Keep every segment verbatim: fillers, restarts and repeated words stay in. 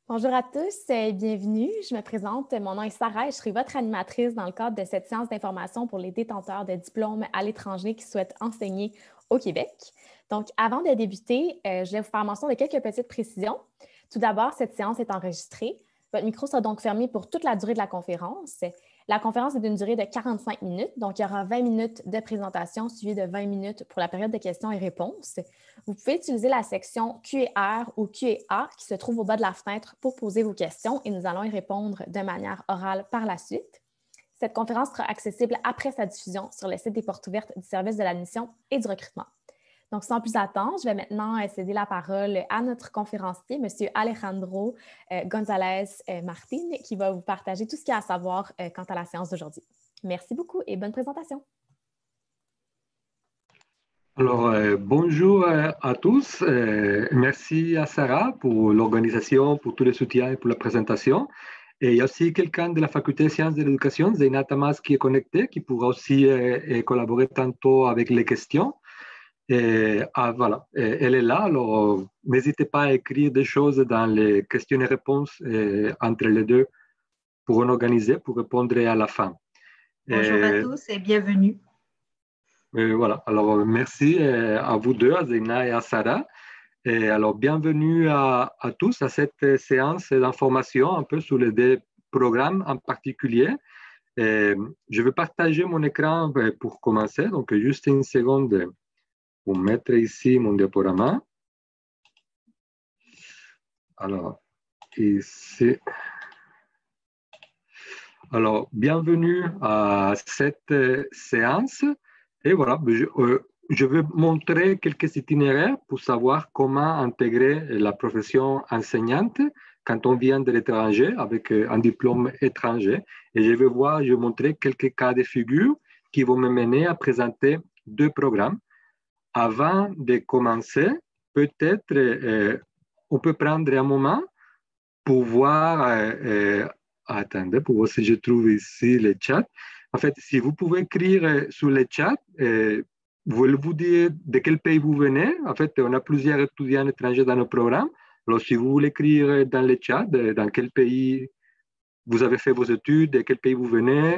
Bonjour à tous et bienvenue. Je me présente, mon nom est Sarah et je serai votre animatrice dans le cadre de cette séance d'information pour les détenteurs de diplômes à l'étranger qui souhaitent enseigner au Québec. Donc, avant de débuter, euh, je vais vous faire mention de quelques petites précisions. Tout d'abord, cette séance est enregistrée. Votre micro sera donc fermé pour toute la durée de la conférence. La conférence est d'une durée de quarante-cinq minutes, donc il y aura vingt minutes de présentation suivies de vingt minutes pour la période de questions et réponses. Vous pouvez utiliser la section Q et R ou Q et A qui se trouve au bas de la fenêtre pour poser vos questions et nous allons y répondre de manière orale par la suite. Cette conférence sera accessible après sa diffusion sur le site des portes ouvertes du service de l'admission et du recrutement. Donc, sans plus attendre, je vais maintenant céder la parole à notre conférencier, M. Alejandro euh, González euh, Martín, qui va vous partager tout ce qu'il y a à savoir euh, quant à la séance d'aujourd'hui. Merci beaucoup et bonne présentation. Alors, euh, bonjour euh, à tous. Euh, merci à Sarah pour l'organisation, pour tous les soutiens et pour la présentation. Et il y a aussi quelqu'un de la faculté de sciences de l'éducation, Zeina Tamas, qui est connecté, qui pourra aussi euh, collaborer tantôt avec les questions. Et, ah, voilà, et, elle est là, alors n'hésitez pas à écrire des choses dans les questions et réponses euh, entre les deux pour en organiser, pour répondre à la fin. Bonjour et, à tous et bienvenue. Et voilà, alors merci à vous deux, à Zeina et à Sarah. Et alors, bienvenue à, à tous à cette séance d'information un peu sur les deux programmes en particulier. Et je vais partager mon écran pour commencer, donc juste une seconde pour mettre ici mon diaporama. Alors, ici. Alors, bienvenue à cette séance. Et voilà, je, euh, je vais montrer quelques itinéraires pour savoir comment intégrer la profession enseignante quand on vient de l'étranger avec un diplôme étranger. Et je vais voir, je vais montrer quelques cas de figure qui vont me mener à présenter deux programmes. Avant de commencer, peut-être euh, on peut prendre un moment pour voir, euh, euh, attendez, pour voir si je trouve ici le chat. En fait, si vous pouvez écrire euh, sur le chat, euh, voulez vous dire de quel pays vous venez. En fait, on a plusieurs étudiants étrangers dans nos programmes. Alors, si vous voulez écrire dans le chat, de, dans quel pays vous avez fait vos études, de quel pays vous venez.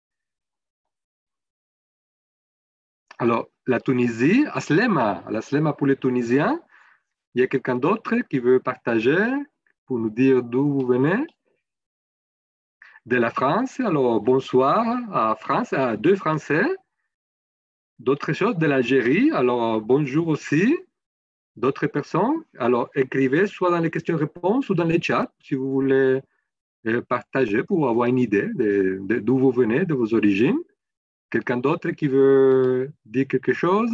Alors, la Tunisie, Aslema, Aslema pour les Tunisiens. Il y a quelqu'un d'autre qui veut partager pour nous dire d'où vous venez. De la France, alors bonsoir à France, à deux Français. D'autres choses, de l'Algérie, alors bonjour aussi. D'autres personnes, alors écrivez soit dans les questions-réponses ou dans les chats si vous voulez partager pour avoir une idée de, de, d'où vous venez, de vos origines. Quelqu'un d'autre qui veut dire quelque chose?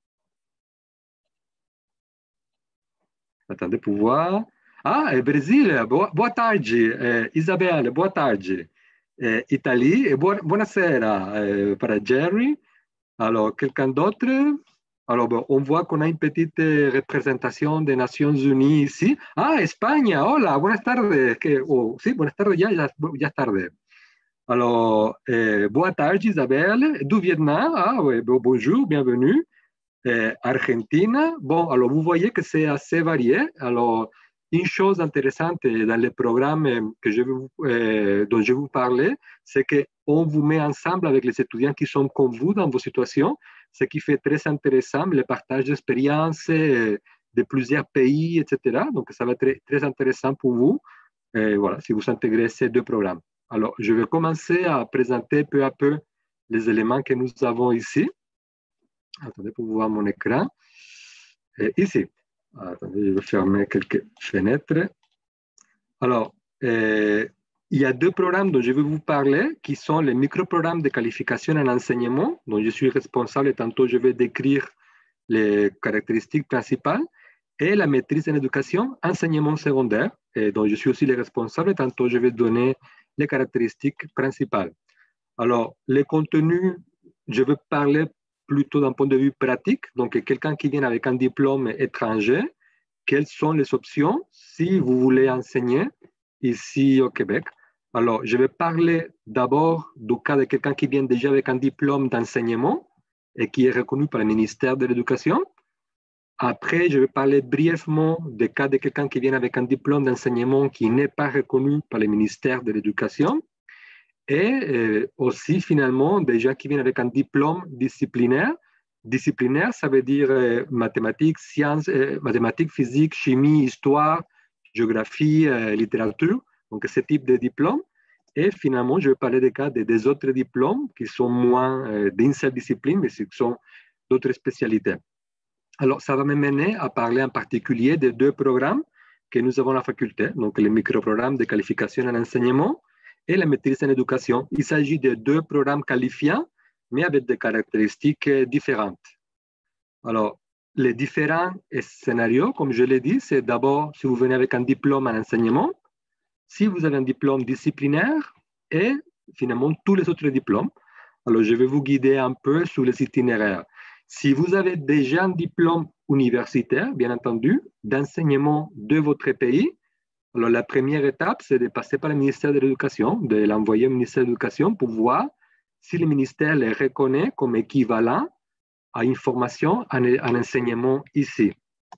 Attendez pour voir. Ah, é Brasília, boa, boa tarde. É, Isabelle, boa tarde. É, Italie, et buona, buonasera euh, para Jerry. Alors, quelqu'un d'autre? Alors, bon, on voit qu'on a une petite représentation des Nations Unies ici. Ah, Espagne, hola, buenas tardes. Que, oh, sí, buenas tardes, ya, ya, ya es tarde. Alors, eh, boa tarde, Isabelle. Du Vietnam, ah, ouais, bon, bonjour, bienvenue. Eh, Argentina, bon, alors vous voyez que c'est assez varié. Alors, une chose intéressante dans les programmes que je vais vous, euh, dont je vais vous parler, c'est qu'on vous met ensemble avec les étudiants qui sont comme vous dans vos situations, ce qui fait très intéressant le partage d'expériences euh, de plusieurs pays, et cetera. Donc, ça va être très, très intéressant pour vous, euh, voilà, si vous intégrez ces deux programmes. Alors, je vais commencer à présenter peu à peu les éléments que nous avons ici. Attendez pour voir mon écran. Et ici. Attendez, je vais fermer quelques fenêtres. Alors, euh, il y a deux programmes dont je vais vous parler qui sont les micro-programmes de qualification en enseignement, dont je suis responsable et tantôt je vais décrire les caractéristiques principales, et la maîtrise en éducation, enseignement secondaire, et dont je suis aussi le responsable et tantôt je vais donner les caractéristiques principales. Alors, les contenus, je vais parler plutôt d'un point de vue pratique, donc quelqu'un qui vient avec un diplôme étranger, quelles sont les options si vous voulez enseigner ici au Québec. Alors, je vais parler d'abord du cas de quelqu'un qui vient déjà avec un diplôme d'enseignement et qui est reconnu par le ministère de l'Éducation. Après, je vais parler brièvement des cas de quelqu'un qui vient avec un diplôme d'enseignement qui n'est pas reconnu par le ministère de l'Éducation. Et euh, aussi, finalement, des gens qui viennent avec un diplôme disciplinaire. Disciplinaire, ça veut dire euh, mathématiques, sciences, euh, mathématiques, physique, chimie, histoire, géographie, euh, littérature. Donc, ce type de diplôme. Et finalement, je vais parler des cas de, des autres diplômes qui sont moins euh, d'une seule discipline, mais qui sont d'autres spécialités. Alors, ça va me mener à parler en particulier de deux programmes que nous avons à la faculté, donc le microprogramme de qualification en enseignement et la maîtrise en éducation. Il s'agit de deux programmes qualifiants, mais avec des caractéristiques différentes. Alors, les différents scénarios, comme je l'ai dit, c'est d'abord si vous venez avec un diplôme en enseignement, si vous avez un diplôme disciplinaire et finalement tous les autres diplômes. Alors, je vais vous guider un peu sur les itinéraires. Si vous avez déjà un diplôme universitaire, bien entendu, d'enseignement de votre pays, alors la première étape, c'est de passer par le ministère de l'Éducation, de l'envoyer au ministère de l'Éducation pour voir si le ministère les reconnaît comme équivalent à une formation en, en enseignement ici.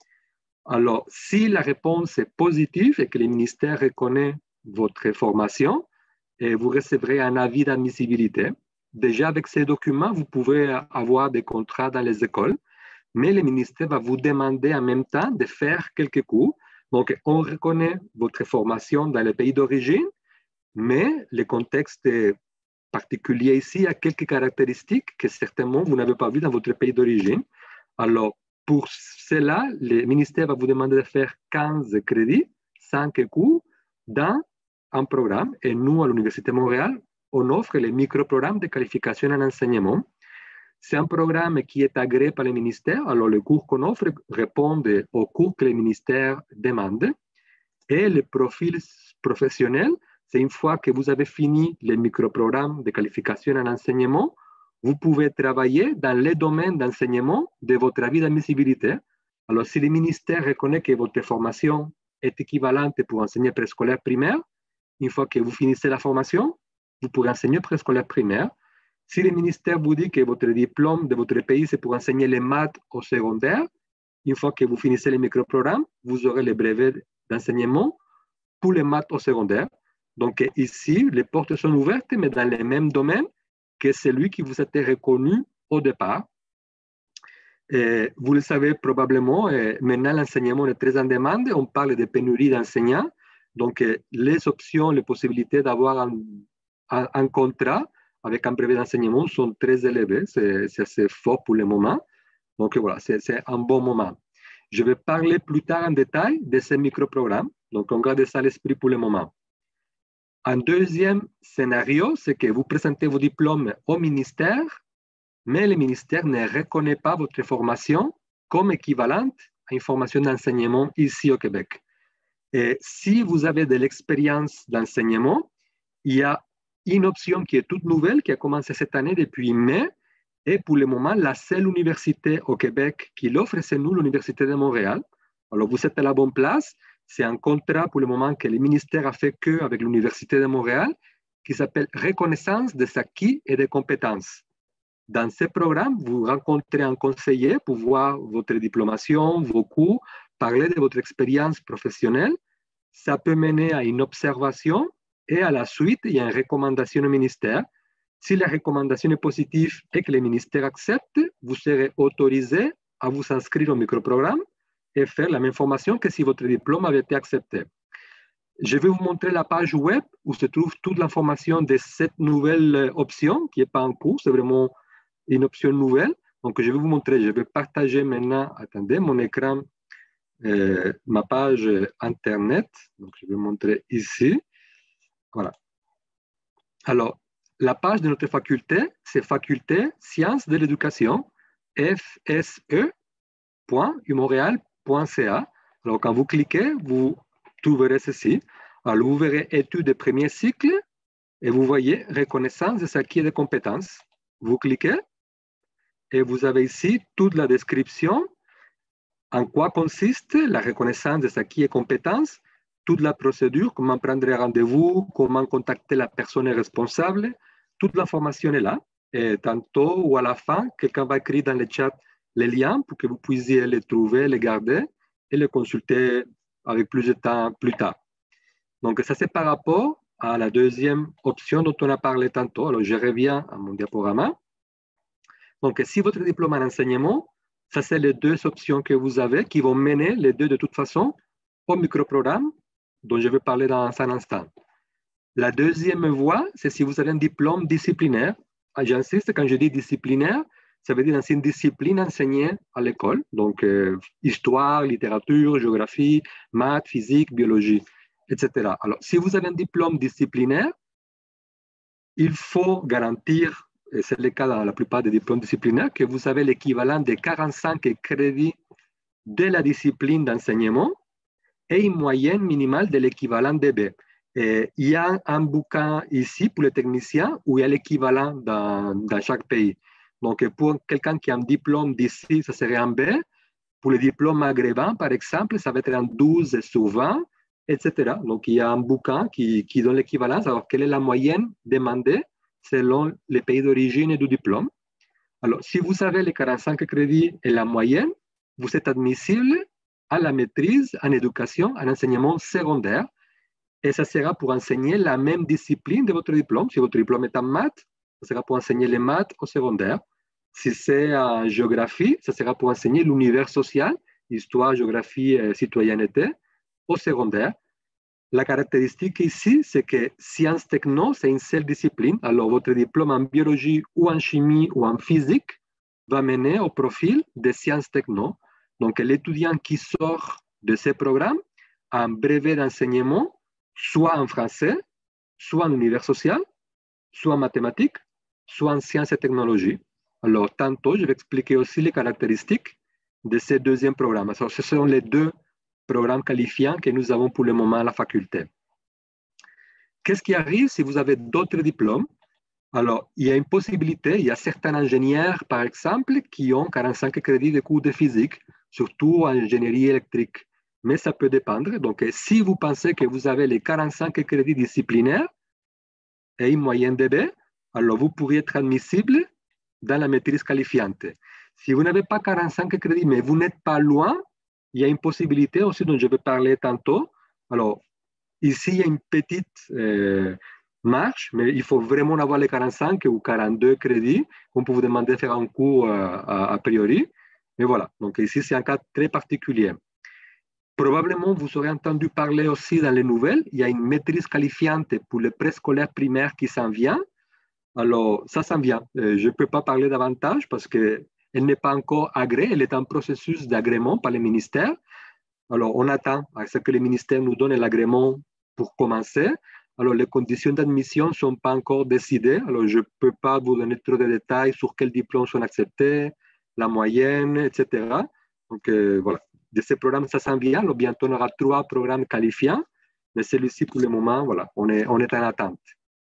Alors, si la réponse est positive et que le ministère reconnaît votre formation, et vous recevrez un avis d'admissibilité. Déjà, avec ces documents, vous pouvez avoir des contrats dans les écoles, mais le ministère va vous demander en même temps de faire quelques cours. Donc, on reconnaît votre formation dans le pays d'origine, mais le contexte particulier ici a quelques caractéristiques que certainement vous n'avez pas vues dans votre pays d'origine. Alors, pour cela, le ministère va vous demander de faire quinze crédits, cinq cours dans un programme. Et nous, à l'Université de Montréal, on offre le microprogramme de qualification en enseignement. C'est un programme qui est agréé par le ministère. Alors, les cours qu'on offre répondent aux cours que le ministère demande. Et le profil professionnel, c'est une fois que vous avez fini le microprogramme de qualification en enseignement, vous pouvez travailler dans les domaines d'enseignement de votre avis d'admissibilité. Alors, si le ministère reconnaît que votre formation est équivalente pour enseigner préscolaire primaire, une fois que vous finissez la formation, vous pourrez enseigner préscolaire primaire. Si le ministère vous dit que votre diplôme de votre pays, c'est pour enseigner les maths au secondaire, une fois que vous finissez le microprogramme, vous aurez le brevet d'enseignement pour les maths au secondaire. Donc ici, les portes sont ouvertes, mais dans les mêmes domaines que celui qui vous était reconnu au départ. Et vous le savez probablement, maintenant l'enseignement est très en demande, on parle de pénurie d'enseignants, donc les options, les possibilités d'avoir un, un, un contrat avec un brevet d'enseignement sont très élevées, c'est assez fort pour le moment, donc voilà, c'est un bon moment. Je vais parler plus tard en détail de ces microprogrammes, donc on garde ça à l'esprit pour le moment. Un deuxième scénario, c'est que vous présentez vos diplômes au ministère, mais le ministère ne reconnaît pas votre formation comme équivalente à une formation d'enseignement ici au Québec. Et si vous avez de l'expérience d'enseignement, il y a une option qui est toute nouvelle, qui a commencé cette année depuis mai, et pour le moment, la seule université au Québec qui l'offre, c'est nous, l'Université de Montréal. Alors, vous êtes à la bonne place. C'est un contrat pour le moment que le ministère a fait qu'avec l'Université de Montréal, qui s'appelle Reconnaissance des acquis et des compétences. Dans ce programme, vous rencontrez un conseiller pour voir votre diplomation, vos cours, parler de votre expérience professionnelle. Ça peut mener à une observation et à la suite, il y a une recommandation au ministère. Si la recommandation est positive et que le ministère accepte, vous serez autorisé à vous inscrire au microprogramme et faire la même formation que si votre diplôme avait été accepté. Je vais vous montrer la page web où se trouve toute l'information de cette nouvelle option qui n'est pas en cours, c'est vraiment une option nouvelle. Donc, je vais vous montrer, je vais partager maintenant, attendez, mon écran, euh, ma page Internet. Donc, je vais vous montrer ici. Voilà. Alors, la page de notre faculté, c'est Faculté Sciences de l'Éducation, f s e point u montréal point c a. Alors, quand vous cliquez, vous trouverez ceci. Alors, vous verrez études de premier cycle et vous voyez reconnaissance des acquis et des compétences. Vous cliquez et vous avez ici toute la description en quoi consiste la reconnaissance des acquis et compétences, toute la procédure, comment prendre rendez-vous, comment contacter la personne responsable. Toute l'information est là. Et tantôt ou à la fin, quelqu'un va écrire dans le chat les liens pour que vous puissiez les trouver, les garder et les consulter avec plus de temps plus tard. Donc, ça, c'est par rapport à la deuxième option dont on a parlé tantôt. Alors, je reviens à mon diaporama. Donc, si votre diplôme en enseignement, ça, c'est les deux options que vous avez qui vont mener les deux de toute façon au microprogramme dont je vais parler dans un instant. La deuxième voie, c'est si vous avez un diplôme disciplinaire. J'insiste, quand je dis disciplinaire, ça veut dire dans une discipline enseignée à l'école, donc euh, histoire, littérature, géographie, maths, physique, biologie, et cetera. Alors, si vous avez un diplôme disciplinaire, il faut garantir, et c'est le cas dans la plupart des diplômes disciplinaires, que vous avez l'équivalent de quarante-cinq crédits de la discipline d'enseignement et une moyenne minimale de l'équivalent D B. Et il y a un bouquin ici pour les techniciens où il y a l'équivalent dans, dans chaque pays. Donc, pour quelqu'un qui a un diplôme d'ici, ça serait un B. Pour les diplômes maghrébins, par exemple, ça va être un douze sur vingt, et cetera. Donc, il y a un bouquin qui, qui donne l'équivalence. Alors, quelle est la moyenne demandée selon les pays d'origine du diplôme? Alors, si vous avez les quarante-cinq crédits et la moyenne, vous êtes admissible à la maîtrise en éducation, en enseignement secondaire. Et ça sera pour enseigner la même discipline de votre diplôme. Si votre diplôme est en maths, ça sera pour enseigner les maths au secondaire. Si c'est en géographie, ça sera pour enseigner l'univers social, histoire, géographie et citoyenneté, au secondaire. La caractéristique ici, c'est que sciences techno, c'est une seule discipline. Alors, votre diplôme en biologie ou en chimie ou en physique va mener au profil des sciences techno. Donc, l'étudiant qui sort de ces programmes a un brevet d'enseignement, soit en français, soit en univers social, soit en mathématiques, soit en sciences et technologies. Alors, tantôt, je vais expliquer aussi les caractéristiques de ces deuxièmes programmes. Alors, ce sont les deux programmes qualifiants que nous avons pour le moment à la faculté. Qu'est-ce qui arrive si vous avez d'autres diplômes? Alors, il y a une possibilité, il y a certains ingénieurs, par exemple, qui ont quarante-cinq crédits de cours de physique, surtout en ingénierie électrique. Mais ça peut dépendre. Donc, si vous pensez que vous avez les quarante-cinq crédits disciplinaires et une moyenne D B, alors vous pourriez être admissible dans la maîtrise qualifiante. Si vous n'avez pas quarante-cinq crédits, mais vous n'êtes pas loin, il y a une possibilité aussi dont je vais parler tantôt. Alors, ici, il y a une petite euh, marche, mais il faut vraiment avoir les quarante-cinq ou quarante-deux crédits. On peut vous demander de faire un cours euh, a, a priori. Mais voilà, donc ici, c'est un cas très particulier. Probablement, vous aurez entendu parler aussi dans les nouvelles, il y a une maîtrise qualifiante pour le préscolaire primaire qui s'en vient. Alors, ça s'en vient. Euh, je ne peux pas parler davantage parce qu'elle n'est pas encore agréée, elle est en processus d'agrément par le ministère. Alors, on attend à ce que le ministère nous donne l'agrément pour commencer. Alors, les conditions d'admission ne sont pas encore décidées. Alors, je ne peux pas vous donner trop de détails sur quels diplômes sont acceptés, la moyenne, et cetera. Donc, euh, voilà. De ces programmes, ça s'en vient. Alors, bientôt, on aura trois programmes qualifiants. Mais celui-ci, pour le moment, voilà, on est, on est en attente.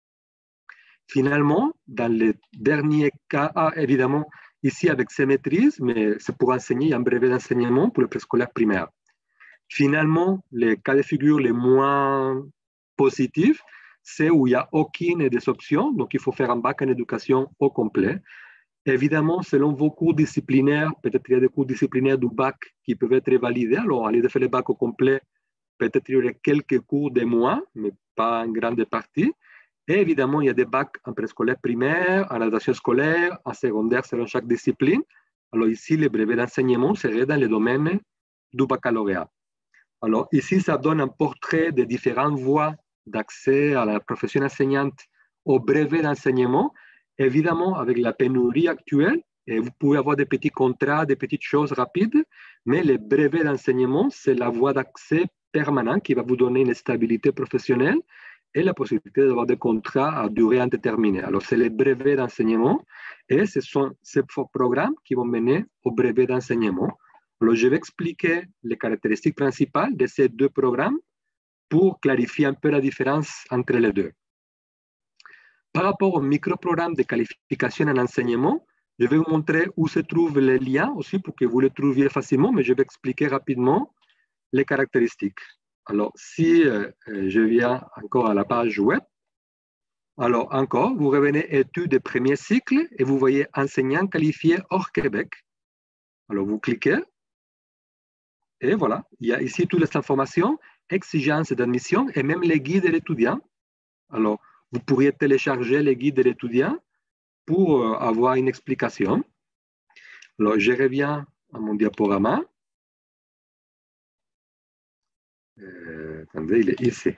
Finalement, dans les derniers cas, ah, évidemment, ici avec ces maîtrises, mais c'est pour enseigner un brevet d'enseignement pour le préscolaire primaire. Finalement, les cas de figure les moins positifs, c'est où il n'y a aucune des options, donc il faut faire un bac en éducation au complet. Évidemment, selon vos cours disciplinaires, peut-être qu'il y a des cours disciplinaires du bac qui peuvent être validés. Alors, à lieu de faire le bac au complet, peut-être qu'il y aurait quelques cours de moins, mais pas en grande partie. Et évidemment, il y a des bacs en préscolaire primaire, en adaptation scolaire, en secondaire selon chaque discipline. Alors ici, le brevet d'enseignement serait dans le domaine du baccalauréat. Alors ici, ça donne un portrait des différentes voies d'accès à la profession enseignante au brevet d'enseignement. Évidemment, avec la pénurie actuelle, et vous pouvez avoir des petits contrats, des petites choses rapides, mais le brevet d'enseignement, c'est la voie d'accès permanente qui va vous donner une stabilité professionnelle et la possibilité d'avoir des contrats à durée indéterminée. Alors, c'est les brevets d'enseignement et ce sont ces programmes qui vont mener au brevet d'enseignement. Alors, je vais expliquer les caractéristiques principales de ces deux programmes pour clarifier un peu la différence entre les deux. Par rapport au microprogramme de qualification en enseignement, je vais vous montrer où se trouvent les liens aussi pour que vous les trouviez facilement, mais je vais expliquer rapidement les caractéristiques. Alors, si euh, je viens encore à la page web, alors encore, vous revenez études de premier cycle et vous voyez enseignants qualifiés hors Québec. Alors, vous cliquez. Et voilà, il y a ici toutes les informations, exigences d'admission et même les guides de l'étudiant. Alors, vous pourriez télécharger les guides de l'étudiant pour euh, avoir une explication. Alors, je reviens à mon diaporama. Euh, attendez, il est ici.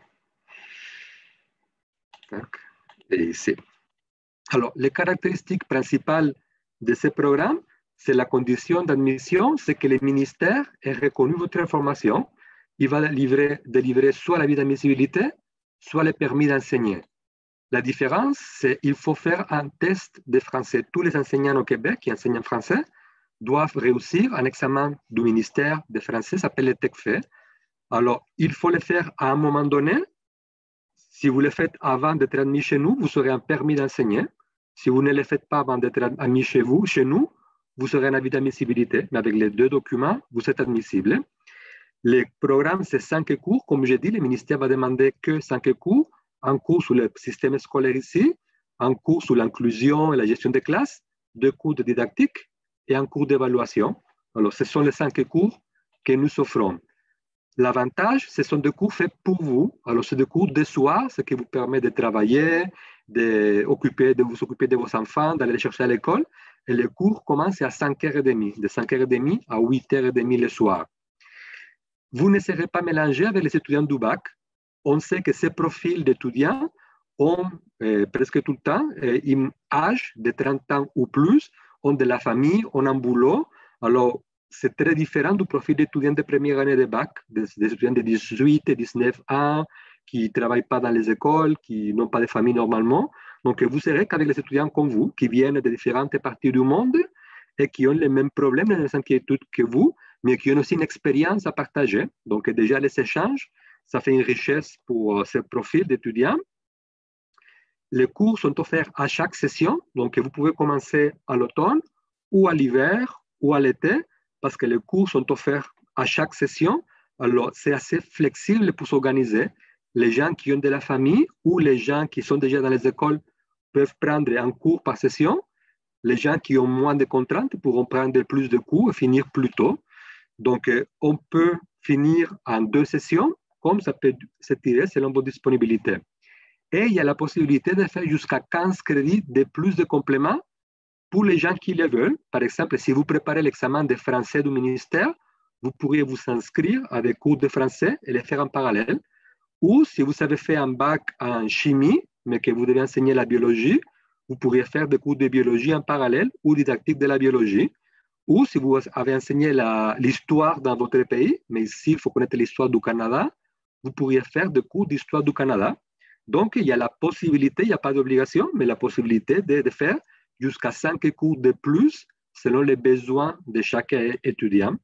Et ici. Alors, les caractéristiques principales de ce programme, c'est la condition d'admission, c'est que le ministère ait reconnu votre information. Il va livrer, délivrer soit la vie d'admissibilité, soit le permis d'enseigner. La différence, c'est qu'il faut faire un test de français. Tous les enseignants au Québec qui enseignent en français doivent réussir un examen du ministère de français, ça s'appelle le TECFE. Alors, il faut le faire à un moment donné. Si vous le faites avant d'être admis chez nous, vous aurez un permis d'enseigner. Si vous ne le faites pas avant d'être admis chez vous, chez nous, vous aurez un avis d'admissibilité. Mais avec les deux documents, vous êtes admissible. Le programme, c'est cinq cours. Comme j'ai dit, le ministère va demander que cinq cours. Un cours sur le système scolaire ici, un cours sur l'inclusion et la gestion des classes, deux cours de didactique et un cours d'évaluation. Alors, ce sont les cinq cours que nous offrons. L'avantage, ce sont des cours faits pour vous. Alors, c'est des cours de soir, ce qui vous permet de travailler, de, occuper, de vous occuper de vos enfants, d'aller les chercher à l'école. Et les cours commencent à cinq heures trente, de cinq heures trente à huit heures trente le soir. Vous ne serez pas mélangé avec les étudiants du bac. On sait que ces profils d'étudiants ont euh, presque tout le temps euh, un âge de trente ans ou plus, ont de la famille, ont un boulot. Alors, c'est très différent du profil d'étudiants de première année de bac, des, des étudiants de dix-huit et dix-neuf ans, qui ne travaillent pas dans les écoles, qui n'ont pas de famille normalement. Donc, vous serez qu'avec les étudiants comme vous, qui viennent de différentes parties du monde et qui ont les mêmes problèmes, les mêmes inquiétudes que vous, mais qui ont aussi une expérience à partager. Donc, déjà, les échanges, ça fait une richesse pour ce profil d'étudiants. Les cours sont offerts à chaque session, donc vous pouvez commencer à l'automne ou à l'hiver ou à l'été, parce que les cours sont offerts à chaque session. Alors, c'est assez flexible pour s'organiser. Les gens qui ont de la famille ou les gens qui sont déjà dans les écoles peuvent prendre un cours par session. Les gens qui ont moins de contraintes pourront prendre plus de cours et finir plus tôt. Donc, on peut finir en deux sessions, comme ça peut s'étirer selon vos disponibilités. Et il y a la possibilité de faire jusqu'à quinze crédits de plus de compléments pour les gens qui le veulent. Par exemple, si vous préparez l'examen de français du ministère, vous pourriez vous inscrire à des cours de français et les faire en parallèle. Ou si vous avez fait un bac en chimie, mais que vous devez enseigner la biologie, vous pourriez faire des cours de biologie en parallèle ou didactique de la biologie. Ou si vous avez enseigné l'histoire dans votre pays, mais ici, il faut connaître l'histoire du Canada, vous pourriez faire des cours d'histoire du Canada. Donc, il y a la possibilité, il n'y a pas d'obligation, mais la possibilité de, de faire jusqu'à cinq cours de plus selon les besoins de chaque étudiant.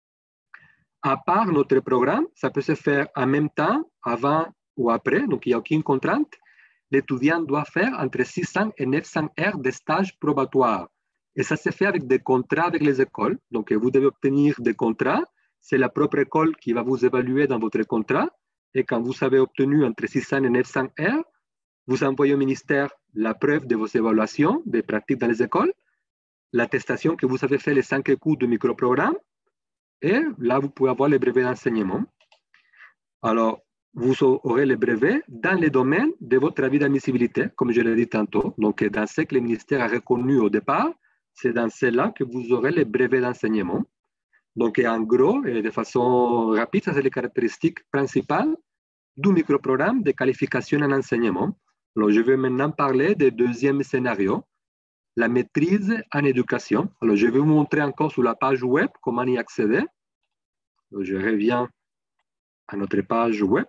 À part notre programme, ça peut se faire en même temps, avant ou après, donc il n'y a aucune contrainte. L'étudiant doit faire entre six cents et neuf cents heures de stage probatoire. Et ça se fait avec des contrats avec les écoles. Donc, vous devez obtenir des contrats. C'est la propre école qui va vous évaluer dans votre contrat. Et quand vous avez obtenu entre six cents et neuf cents heures, vous envoyez au ministère la preuve de vos évaluations, des pratiques dans les écoles, l'attestation que vous avez fait les cinq cours de microprogramme. Et là, vous pouvez avoir le brevet d'enseignement. Alors, vous aurez le brevet dans les domaines de votre avis d'admissibilité, comme je l'ai dit tantôt. Donc, dans ce que le ministère a reconnu au départ, c'est dans cela que vous aurez le brevet d'enseignement. Donc, en gros, et de façon rapide, ça c'est les caractéristiques principales du microprogramme de qualification en enseignement. Alors, je vais maintenant parler du deuxième scénario, la maîtrise en éducation. Alors, je vais vous montrer encore sur la page web comment y accéder. Alors, je reviens à notre page web.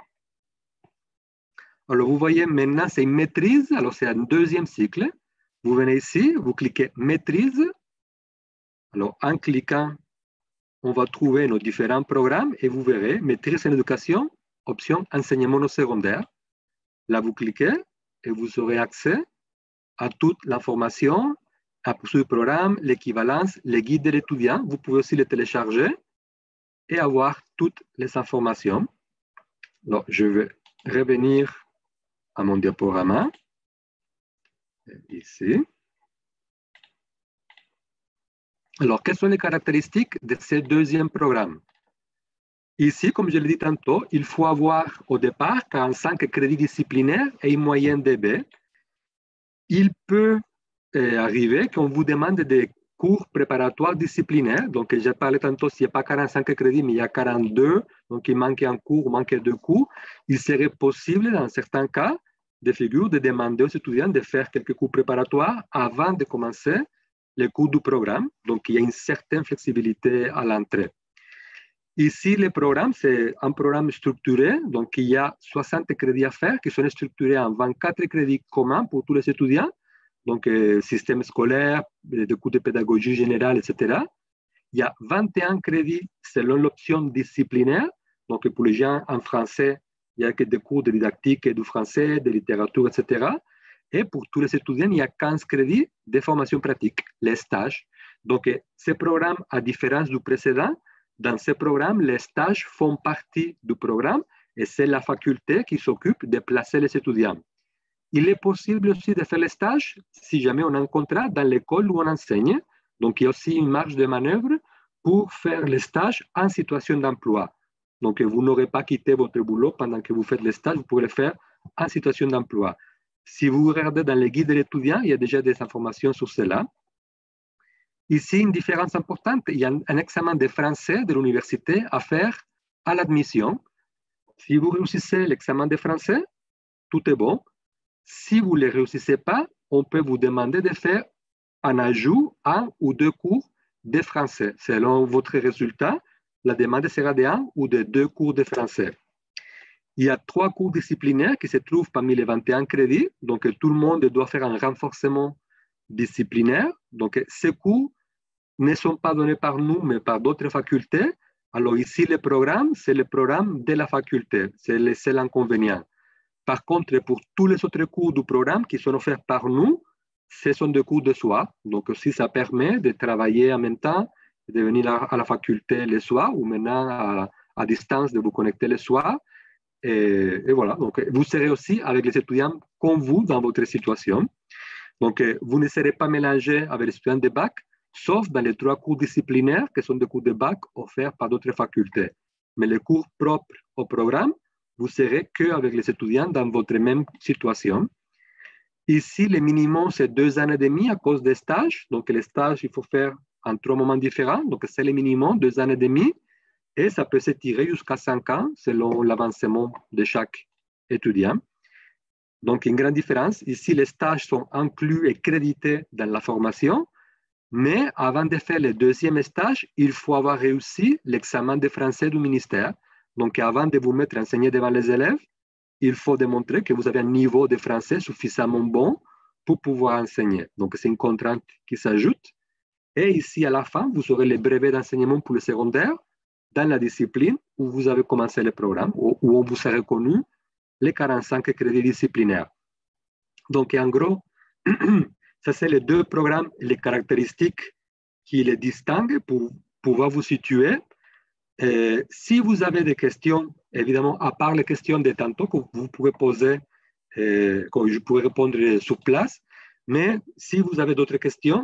Alors, vous voyez maintenant, c'est une maîtrise. Alors, c'est un deuxième cycle. Vous venez ici, vous cliquez maîtrise. Alors, en cliquant, on va trouver nos différents programmes et vous verrez maîtrise en éducation, option enseignement au secondaire. Là, vous cliquez et vous aurez accès à toute l'information, à ce programme, l'équivalence, les guides de l'étudiant. Vous pouvez aussi les télécharger et avoir toutes les informations. Alors, je vais revenir à mon diaporama. Ici. Alors, quelles sont les caractéristiques de ce deuxième programme? Ici, comme je l'ai dit tantôt, il faut avoir au départ quarante-cinq crédits disciplinaires et une moyenne de B. Il peut euh, arriver qu'on vous demande des cours préparatoires disciplinaires. Donc, j'ai parlé tantôt, s'il n'y a pas quarante-cinq crédits, mais il y a quarante-deux, donc il manque un cours, il manque deux cours. Il serait possible, dans certains cas de figure, de demander aux étudiants de faire quelques cours préparatoires avant de commencer les cours du programme. Donc, il y a une certaine flexibilité à l'entrée. Ici, le programme, c'est un programme structuré. Donc, il y a soixante crédits à faire qui sont structurés en vingt-quatre crédits communs pour tous les étudiants. Donc, euh, système scolaire, des cours de pédagogie générale, et cetera. Il y a vingt et un crédits selon l'option disciplinaire. Donc, pour les gens en français, il y a que des cours de didactique et du français, de littérature, et cetera. Et pour tous les étudiants, il y a quinze crédits de formation pratique, les stages. Donc, ce programme, à différence du précédent, dans ce programme, les stages font partie du programme et c'est la faculté qui s'occupe de placer les étudiants. Il est possible aussi de faire les stages si jamais on a un contrat dans l'école où on enseigne. Donc, il y a aussi une marge de manœuvre pour faire les stages en situation d'emploi. Donc, vous n'aurez pas quitté votre boulot pendant que vous faites les stages, vous pouvez le faire en situation d'emploi. Si vous regardez dans les guides de l'étudiant, il y a déjà des informations sur cela. Ici, une différence importante, il y a un examen de français de l'université à faire à l'admission. Si vous réussissez l'examen de français, tout est bon. Si vous ne le réussissez pas, on peut vous demander de faire un ajout, un ou deux cours de français. Selon votre résultat, la demande sera de un ou de deux cours de français. Il y a trois cours disciplinaires qui se trouvent parmi les vingt et un crédits. Donc, tout le monde doit faire un renforcement disciplinaire. Donc, ces cours ne sont pas donnés par nous, mais par d'autres facultés. Alors ici, le programme, c'est le programme de la faculté. C'est le seul inconvénient. Par contre, pour tous les autres cours du programme qui sont offerts par nous, ce sont des cours de soir. Donc aussi, ça permet de travailler en même temps, de venir à la faculté le soir ou maintenant à, à distance de vous connecter le soir. Et, et voilà, donc vous serez aussi avec les étudiants comme vous dans votre situation. Donc vous ne serez pas mélangé avec les étudiants de bac, sauf dans les trois cours disciplinaires qui sont des cours de bac offerts par d'autres facultés. Mais les cours propres au programme, vous serez qu'avec les étudiants dans votre même situation. Ici, le minimum, c'est deux années et demie à cause des stages. Donc, les stages, il faut faire en trois moments différents. Donc, c'est le minimum, deux années et demie. Et ça peut s'étirer jusqu'à cinq ans selon l'avancement de chaque étudiant. Donc, une grande différence. Ici, les stages sont inclus et crédités dans la formation. Mais avant de faire le deuxième stage, il faut avoir réussi l'examen de français du ministère. Donc, avant de vous mettre à enseigner devant les élèves, il faut démontrer que vous avez un niveau de français suffisamment bon pour pouvoir enseigner. Donc, c'est une contrainte qui s'ajoute. Et ici, à la fin, vous aurez le brevet d'enseignement pour le secondaire dans la discipline où vous avez commencé le programme, où on vous a reconnu les quarante-cinq crédits disciplinaires. Donc, en gros, ça, c'est les deux programmes, les caractéristiques qui les distinguent pour pouvoir vous situer. Euh, si vous avez des questions, évidemment, à part les questions de tantôt que vous pouvez poser, euh, que je pourrais répondre sur place, mais si vous avez d'autres questions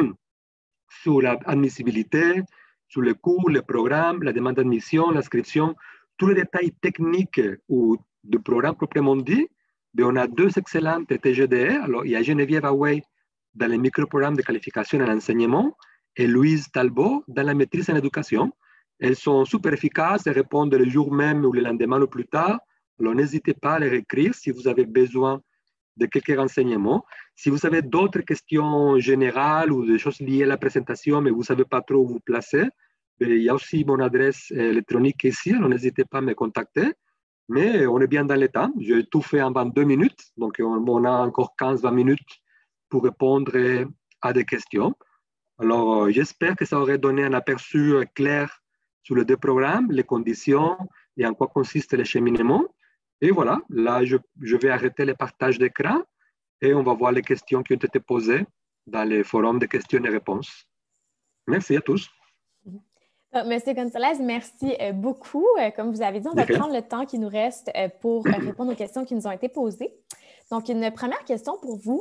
sur l'admissibilité, sur les cours, les programmes, la demande d'admission, l'inscription, tous les détails techniques ou du programme proprement dit, on a deux excellentes T G D E. Alors, il y a Geneviève Away dans les micro-programmes de qualification à l'enseignement et Louise Talbot dans la maîtrise en éducation. Elles sont super efficaces et répondent le jour même ou le lendemain ou plus tard. Alors, n'hésitez pas à les réécrire si vous avez besoin de quelques renseignements. Si vous avez d'autres questions générales ou des choses liées à la présentation, mais vous ne savez pas trop où vous placer, il y a aussi mon adresse électronique ici. Alors, n'hésitez pas à me contacter. Mais on est bien dans les temps. J'ai tout fait en vingt-deux minutes. Donc, on a encore quinze à vingt minutes pour répondre à des questions. Alors, j'espère que ça aurait donné un aperçu clair sur les deux programmes, les conditions et en quoi consiste le cheminement. Et voilà, là, je, je vais arrêter le partage d'écran et on va voir les questions qui ont été posées dans les forums de questions et réponses. Merci à tous. Monsieur Gonzalez, merci beaucoup. Comme vous avez dit, on va prendre le temps qui nous reste pour répondre aux questions qui nous ont été posées. Donc, une première question pour vous.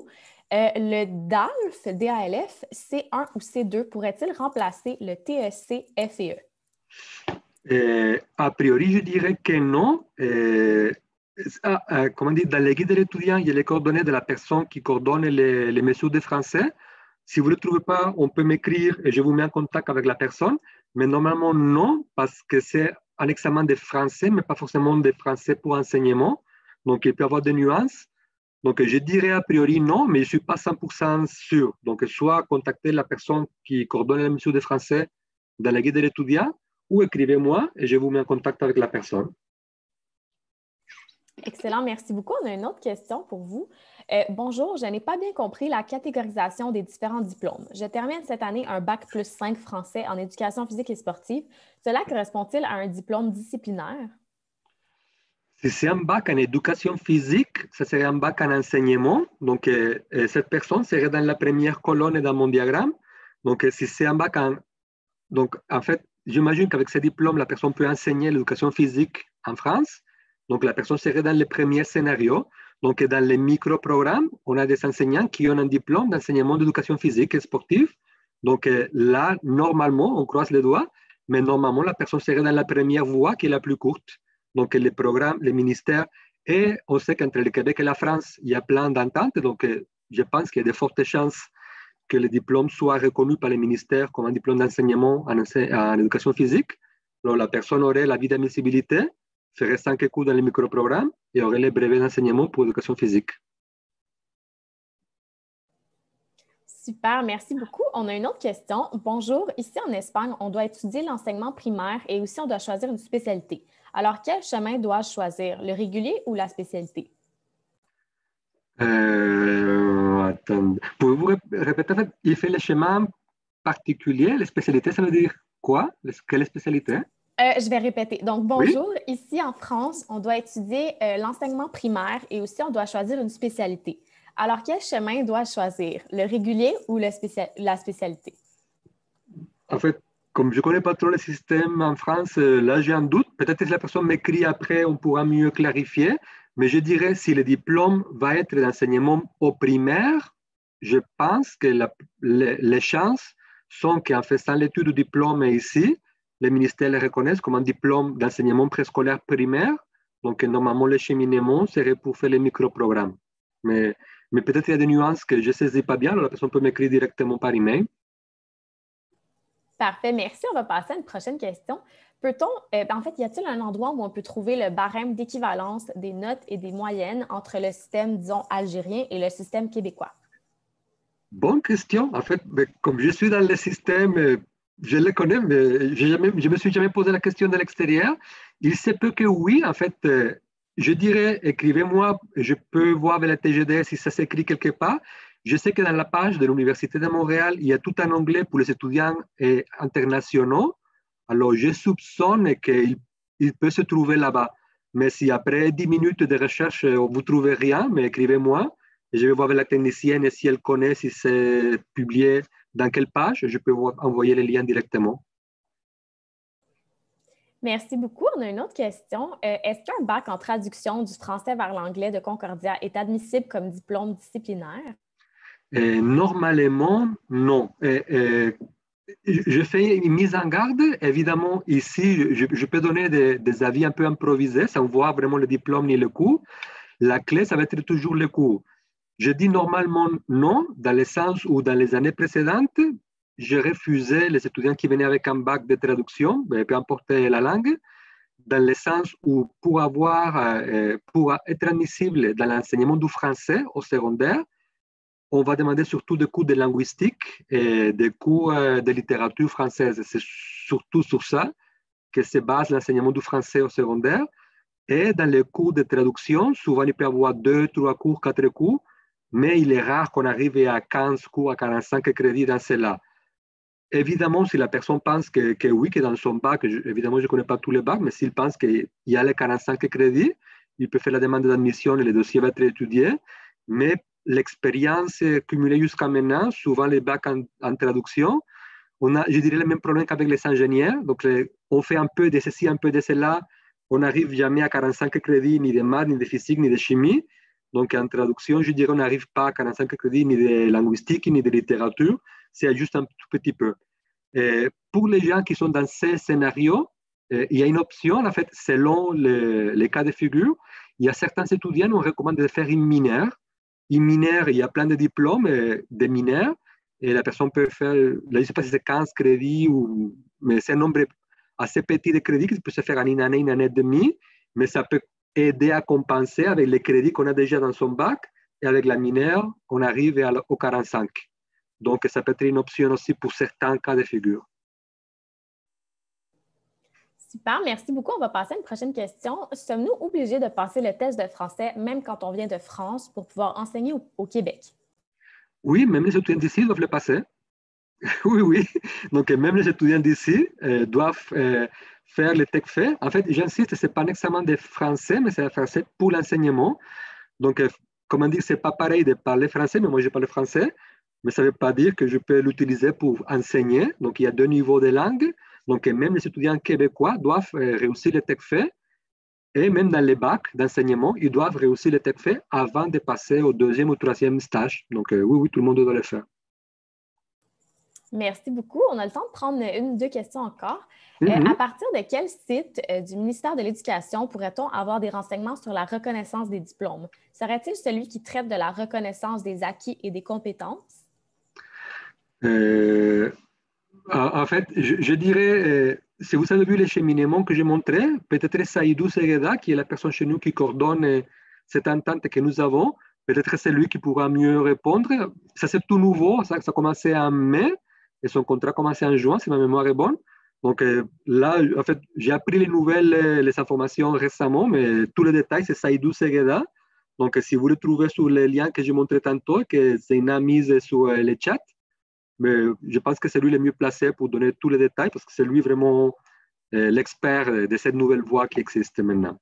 Euh, le D A L F, D A L F, C un ou C deux pourrait-il remplacer le T E C F E E? Euh, a priori, je dirais que non. Euh, ah, euh, comment dire, dans les guides de l'étudiant, il y a les coordonnées de la personne qui coordonne les, les mesures de français. Si vous ne le trouvez pas, on peut m'écrire et je vous mets en contact avec la personne. Mais normalement, non, parce que c'est un examen de français, mais pas forcément de français pour enseignement. Donc, il peut y avoir des nuances. Donc, je dirais a priori non, mais je ne suis pas cent pour cent sûr. Donc, soit contacter la personne qui coordonne les mesures de français dans la guide de l'étudiant, ou écrivez-moi et je vous mets en contact avec la personne. Excellent, merci beaucoup. On a une autre question pour vous. Euh, bonjour, je n'ai pas bien compris la catégorisation des différents diplômes. Je termine cette année un bac plus cinq français en éducation physique et sportive. Cela correspond-il à un diplôme disciplinaire? Si c'est un bac en éducation physique, ça serait un bac en enseignement. Donc, euh, cette personne serait dans la première colonne dans mon diagramme. Donc, euh, si c'est un bac en... Donc, en fait, j'imagine qu'avec ce diplôme, la personne peut enseigner l'éducation physique en France. Donc, la personne serait dans le premier scénario. Donc, dans les micro-programmes, on a des enseignants qui ont un diplôme d'enseignement d'éducation physique et sportive. Donc, là, normalement, on croise les doigts, mais normalement, la personne serait dans la première voie qui est la plus courte. Donc, les programmes, les ministères, et on sait qu'entre le Québec et la France, il y a plein d'ententes. Donc, je pense qu'il y a de fortes chances que le diplôme soit reconnu par les ministères comme un diplôme d'enseignement en, en éducation physique. Alors, la personne aurait la vie d'admissibilité, ferait cinq cours dans les micro-programmes et aurait les brevets d'enseignement pour l'éducation physique. Super, merci beaucoup. On a une autre question. Bonjour, ici en Espagne, on doit étudier l'enseignement primaire et aussi on doit choisir une spécialité. Alors, quel chemin dois-je choisir, le régulier ou la spécialité? Euh, attendez. Pouvez-vous répéter? En fait, il fait le chemin particulier. Les spécialités, ça veut dire quoi? Quelle spécialité? Euh, je vais répéter. Donc, bonjour. Oui? Ici en France, on doit étudier euh, l'enseignement primaire et aussi on doit choisir une spécialité. Alors, quel chemin dois-je choisir, le régulier ou le spécial... la spécialité? En fait, comme je ne connais pas trop le système en France, là j'ai un doute. Peut-être que si la personne m'écrit après, on pourra mieux clarifier. Mais je dirais, si le diplôme va être d'enseignement au primaire, je pense que la, les, les chances sont qu'en faisant l'étude du diplôme ici, les ministères le reconnaissent comme un diplôme d'enseignement préscolaire primaire. Donc, normalement, le cheminement serait pour faire les micro-programmes. Mais, mais peut-être qu'il y a des nuances que je ne saisis pas bien. Alors, la personne peut m'écrire directement par email. Parfait, merci. On va passer à une prochaine question. Peut-on, euh, en fait, y a-t-il un endroit où on peut trouver le barème d'équivalence des notes et des moyennes entre le système, disons, algérien et le système québécois? Bonne question. En fait, comme je suis dans le système, je le connais, mais je ne me suis jamais posé la question de l'extérieur. Il se peut que oui. En fait, je dirais, écrivez-moi, je peux voir avec la T G D si ça s'écrit quelque part. Je sais que dans la page de l'Université de Montréal, il y a tout un onglet pour les étudiants internationaux. Alors, je soupçonne qu'il il peut se trouver là-bas. Mais si après dix minutes de recherche, vous ne trouvez rien, mais écrivez-moi. Et je vais voir avec la technicienne et si elle connaît, si c'est publié dans quelle page, je peux vous envoyer les liens directement. Merci beaucoup. On a une autre question. Euh, est-ce qu'un bac en traduction du français vers l'anglais de Concordia est admissible comme diplôme disciplinaire? Et normalement, non. Et, et, je fais une mise en garde. Évidemment, ici, je, je peux donner des, des avis un peu improvisés sans voir vraiment le diplôme ni le cours. La clé, ça va être toujours le cours. Je dis normalement non, dans le sens où dans les années précédentes, je refusais les étudiants qui venaient avec un bac de traduction, peu importe la langue, dans le sens où pour, avoir, euh, pour être admissible dans l'enseignement du français au secondaire, on va demander surtout des cours de linguistique et des cours de littérature française. C'est surtout sur ça que se base l'enseignement du français au secondaire. Et dans les cours de traduction, souvent il peut y avoir deux, trois cours, quatre cours, mais il est rare qu'on arrive à quinze cours, à quarante-cinq crédits dans cela. Évidemment, si la personne pense que, que oui, que dans son bac, je, évidemment, je ne connais pas tous les bacs, mais s'il pense qu'il y a les quarante-cinq crédits, il peut faire la demande d'admission et le dossier va être étudié. Mais l'expérience cumulée jusqu'à maintenant, souvent les bacs en, en traduction, on a, je dirais, le même problème qu'avec les ingénieurs. Donc, les, on fait un peu de ceci, un peu de cela. On n'arrive jamais à quarante-cinq crédits, ni de maths, ni de physique, ni de chimie. Donc, en traduction, je dirais, on n'arrive pas à quarante-cinq crédits ni de linguistique ni de littérature, c'est juste un tout petit peu. Et pour les gens qui sont dans ces scénarios, euh, il y a une option, en fait, selon le, les cas de figure. Il y a certains étudiants, on recommande de faire une mineure. Une mineure, il y a plein de diplômes euh, de mineurs, et la personne peut faire, là, je ne sais pas si c'est quinze crédits, ou, mais c'est un nombre assez petit de crédits qui peut se faire en une année, une année et demie, mais ça peut aider à compenser avec les crédits qu'on a déjà dans son bac, et avec la mineure, on arrive au quarante-cinq. Donc, ça peut être une option aussi pour certains cas de figure. Super, merci beaucoup. On va passer à une prochaine question. Sommes-nous obligés de passer le test de français, même quand on vient de France, pour pouvoir enseigner au, au Québec? Oui, même les étudiants d'ici doivent le passer. Oui, oui. Donc, même les étudiants d'ici euh, doivent euh, faire le TECFE. En fait, j'insiste, ce n'est pas un examen de français, mais c'est un français pour l'enseignement. Donc, euh, comment dire, ce n'est pas pareil de parler français, mais moi, je parle français. Mais ça ne veut pas dire que je peux l'utiliser pour enseigner. Donc, il y a deux niveaux de langue. Donc, même les étudiants québécois doivent euh, réussir le TECFE. Et même dans les bacs d'enseignement, ils doivent réussir le TECFE avant de passer au deuxième ou troisième stage. Donc, euh, oui, oui, tout le monde doit le faire. Merci beaucoup. On a le temps de prendre une ou deux questions encore. Mm-hmm. Euh, à partir de quel site euh, du ministère de l'Éducation pourrait-on avoir des renseignements sur la reconnaissance des diplômes? Serait-il celui qui traite de la reconnaissance des acquis et des compétences? Euh, en fait, je, je dirais, euh, si vous avez vu les cheminements que j'ai montrés, peut-être Saïdou Segueda, qui est la personne chez nous qui coordonne euh, cette entente que nous avons, peut-être c'est lui qui pourra mieux répondre. Ça, c'est tout nouveau, ça, ça a commencé en mai et son contrat a commencé en juin, si ma mémoire est bonne. Donc euh, là, en fait, j'ai appris les nouvelles, euh, les informations récemment, mais tous les détails, c'est Saïdou Segueda. Donc, si vous le trouvez sur les liens que j'ai montrés tantôt, que c'est une mise sur euh, le chat, mais je pense que c'est lui le mieux placé pour donner tous les détails parce que c'est lui vraiment euh, l'expert de cette nouvelle voie qui existe maintenant.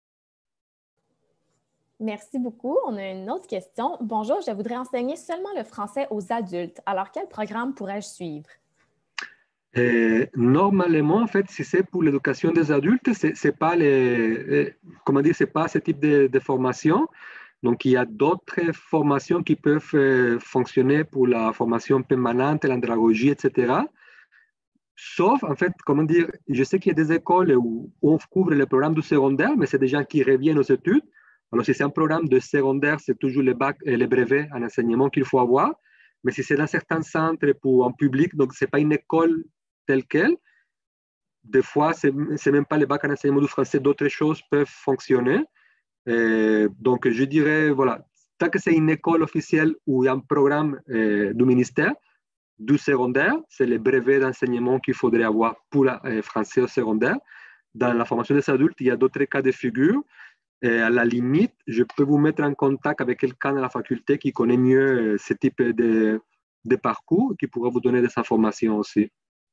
Merci beaucoup. On a une autre question. Bonjour, je voudrais enseigner seulement le français aux adultes. Alors, quel programme pourrais-je suivre? Et normalement, en fait, si c'est pour l'éducation des adultes, c'est, c'est pas les, comment dire, c'est pas ce type de, de formation. Donc, il y a d'autres formations qui peuvent euh, fonctionner pour la formation permanente, l'andragogie, et cetera. Sauf, en fait, comment dire, je sais qu'il y a des écoles où on couvre le programme du secondaire, mais c'est des gens qui reviennent aux études. Alors, si c'est un programme de secondaire, c'est toujours le bac et le brevet en enseignement qu'il faut avoir. Mais si c'est dans certains centres pour un public, donc ce n'est pas une école telle quelle, des fois, ce n'est même pas le bac en enseignement du français, d'autres choses peuvent fonctionner. Et donc, je dirais, voilà, tant que c'est une école officielle ou un programme euh, du ministère, du secondaire, c'est le brevet d'enseignement qu'il faudrait avoir pour le euh, français au secondaire. Dans la formation des adultes, il y a d'autres cas de figure. Et à la limite, je peux vous mettre en contact avec quelqu'un de la faculté qui connaît mieux euh, ce type de, de parcours, qui pourra vous donner des informations aussi.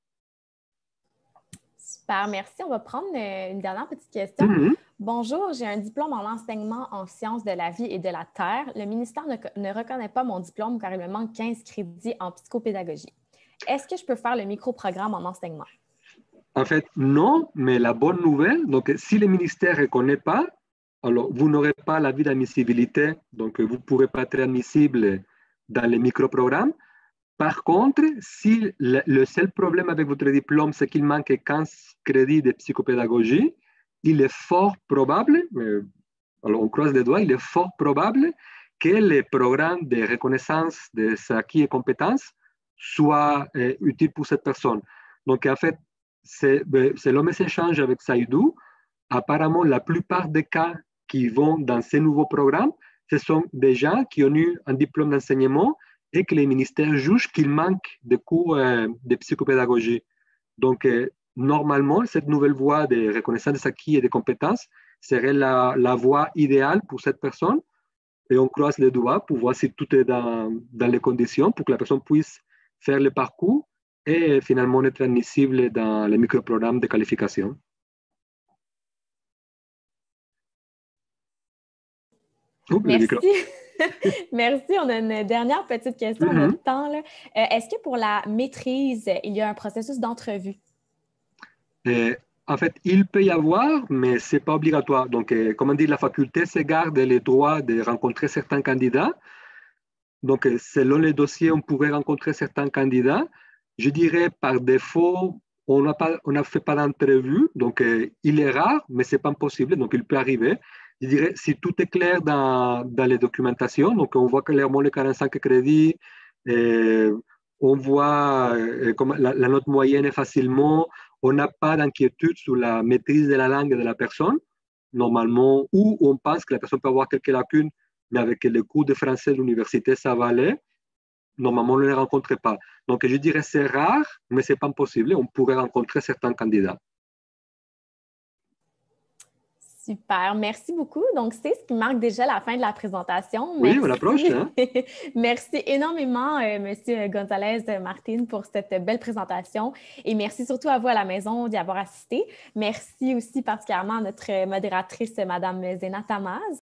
Super, merci. On va prendre une dernière petite question. Mm-hmm. Bonjour, j'ai un diplôme en enseignement en sciences de la vie et de la terre. Le ministère ne, ne reconnaît pas mon diplôme car il me manque quinze crédits en psychopédagogie. Est-ce que je peux faire le micro-programme en enseignement? En fait, non, mais la bonne nouvelle, donc si le ministère ne reconnaît pas, alors vous n'aurez pas l'avis d'admissibilité, donc vous ne pourrez pas être admissible dans les micro-programmes. Par contre, si le, le seul problème avec votre diplôme, c'est qu'il manque quinze crédits de psychopédagogie, il est fort probable, euh, alors on croise les doigts, il est fort probable que les programmes de reconnaissance des acquis et compétences soient euh, utiles pour cette personne. Donc, en fait, c'est, selon mes échanges avec Saïdou, apparemment, la plupart des cas qui vont dans ces nouveaux programmes, ce sont des gens qui ont eu un diplôme d'enseignement et que les ministères jugent qu'il manque de cours euh, de psychopédagogie. Donc, euh, normalement, cette nouvelle voie de reconnaissance des acquis et des compétences serait la, la voie idéale pour cette personne. Et on croise les doigts pour voir si tout est dans, dans les conditions pour que la personne puisse faire le parcours et finalement être admissible dans les microprogrammes de qualification. Oh, merci. Merci. On a une dernière petite question. Mm-hmm. On a le temps, là. Euh, est-ce que pour la maîtrise, il y a un processus d'entrevue? Euh, en fait, il peut y avoir, mais ce n'est pas obligatoire. Donc, euh, comment dire, la faculté se garde le droit de rencontrer certains candidats. Donc, euh, selon les dossiers, on pourrait rencontrer certains candidats. Je dirais par défaut, on n'a pas, on n'a fait pas d'entrevue. Donc, euh, il est rare, mais ce n'est pas impossible. Donc, il peut arriver. Je dirais, si tout est clair dans, dans les documentations, donc on voit clairement les quarante-cinq crédits, euh, on voit euh, comment la, la note moyenne est facilement, on n'a pas d'inquiétude sur la maîtrise de la langue de la personne, normalement, ou on pense que la personne peut avoir quelques lacunes, mais avec les cours de français de l'université, ça va aller. Normalement, on ne les rencontre pas. Donc, je dirais c'est rare, mais ce n'est pas impossible. On pourrait rencontrer certains candidats. Super, merci beaucoup. Donc, c'est ce qui marque déjà la fin de la présentation. Oui, Merci. on approche. Hein? Merci énormément, euh, M. Gonzalez Martin, pour cette belle présentation. Et merci surtout à vous à la maison d'y avoir assisté. Merci aussi particulièrement à notre modératrice, Mme Zéna Tamaz.